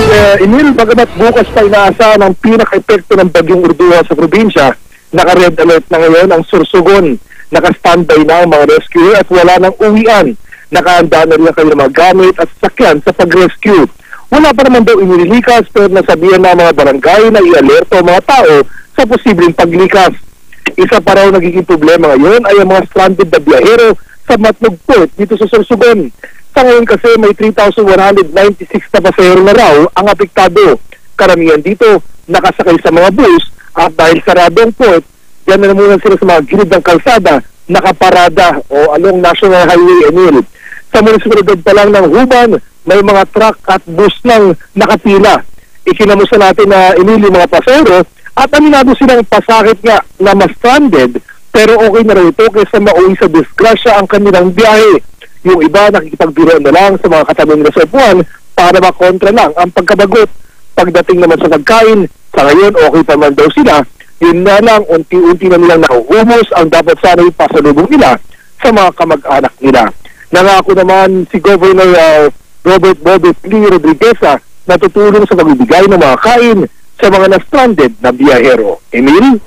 Emil, bagamat bukas pa inaasahan ang pinaka-epekto ng Bagyong Urduja sa probinsya, naka-red alert na ngayon ang Sorsogon. Naka-standby na ang mga rescue at wala nang uwian. Nakahanda na rin ang kanilang mga gamit at sasakyan sa pag-rescue. Wala pa naman daw inililikas pero nasabihan na mga barangay na i-alerto ang mga tao sa posibleng paglikas. Isa pa raw nagiging problema ngayon ay ang mga stranded na biyahero sa Matnog Port dito sa Sorsogon. Sa ngayon kasi may 3,196 na pasahero na raw ang apektado. Karamihan dito nakasakay sa mga bus at dahil sarado ang port, diyan na muna sila sa mga gilid ng kalsada, nakaparada o along National Highway Emil. Sa munisipalidad pa lang ng Huban, may mga truck at bus nang nakapila. Ikinamusta natin na Emil yung mga pasahero at aminado silang pasakit nga na ma-stranded pero okay na raw ito kaysa mauwi sa disgrasya ang kanilang biyahe. Yung iba nakikipagbiruan na lang sa mga katabing reservoir para makontra lang ang pagkabagot. Pagdating naman sa pagkain, sa ngayon okay pa man daw sila, yun na lang unti-unti na nilang nauumos ang dapat sana ipasalubong nila sa mga kamag-anak nila. Nangako naman si Governor Robert Bobet Lee Rodriguez na tutulong sa pagbibigay ng mga kain sa mga na-stranded na biyahero. Emil?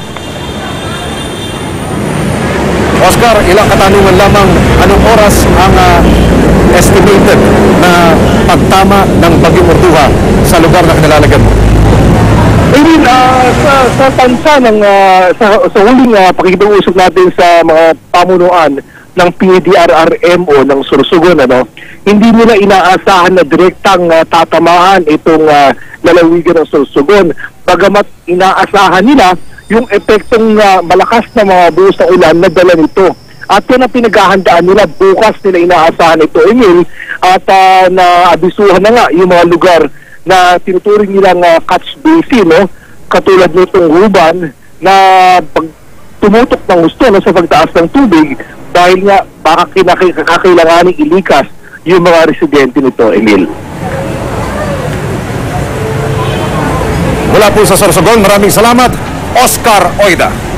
Oscar, ilang katanungan lamang, anong oras ang estimated na pagtama ng Bagyong Urduja sa lugar na kinalalagyan mo? Emil, sa tansa ng sa huling pakikipag-usap natin sa mga pamunuan ng PDRRMO ng Sorsogon, hindi nila inaasahan na direktang tatamaan itong lalawigan ng Sorsogon. Bagamat inaasahan nila yung epektong malakas na mga buhos ng ulan na dala nito. At yan ang pinaghahandaan nila, bukas nila inaasahan ito, Emil, at naabisuhan na nga yung mga lugar na tinuturing nilang catch basin, katulad nitong Huban na pag tumutok ng gusto sa pagtaas ng tubig dahil nga baka kakailanganing ilikas yung mga residente nito, Emil. Mula po sa Sorsogon, maraming salamat, Oscar Oida.